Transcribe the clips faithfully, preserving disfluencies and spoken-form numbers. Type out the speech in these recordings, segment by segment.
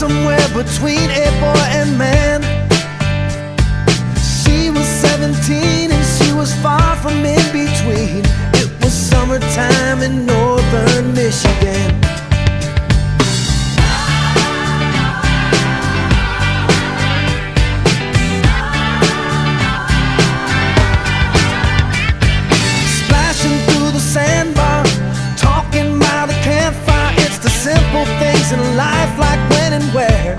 somewhere between a boy and man. She was seventeen and she was far from in between. It was summertime in northern Michigan. Splashing through the sandbar, talking by the campfire. It's the simple things in life, like when and where.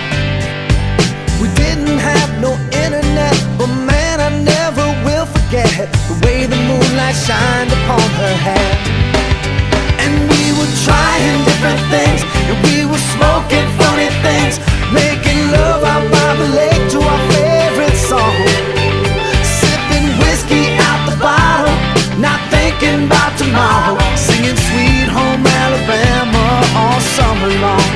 We didn't have no internet, but man, I never will forget the way the moonlight shined upon her hair. And we were trying different things, and we were smoking funny things, making love out by the lake to our favorite song, sipping whiskey out the bottle, not thinking about tomorrow, singing Sweet Home Alabama all summer long.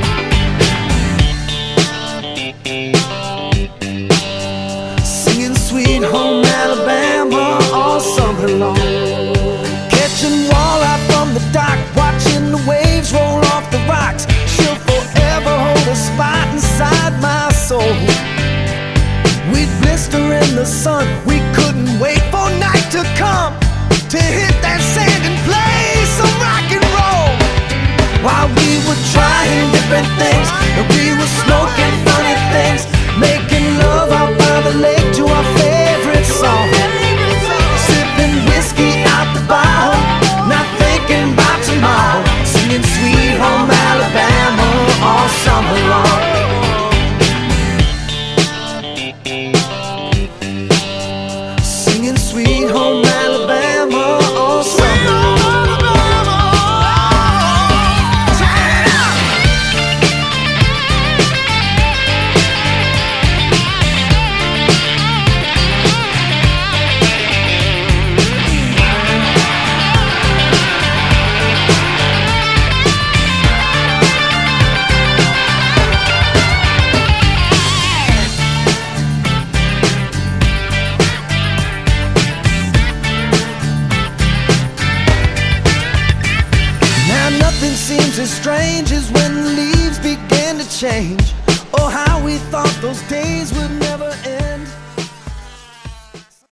Singing Sweet Home Alabama all summer long. Catching walleye from the dock, watching the waves roll off the rocks. She'll forever hold a spot inside my soul. We'd blister in the sun, we couldn't wait for night to come to hit that sand and play some rock and roll. While we were trying different things, and we were smoking funny things, making love out by the lake to our favorite song, sipping whiskey out the bottle, not thinking about tomorrow, singing Sweet Home Alabama all summer long. Singing Sweet Home Alabama all summer long. Nothing seems as strange as when the leaves begin to change. Oh, how we thought those days would never end.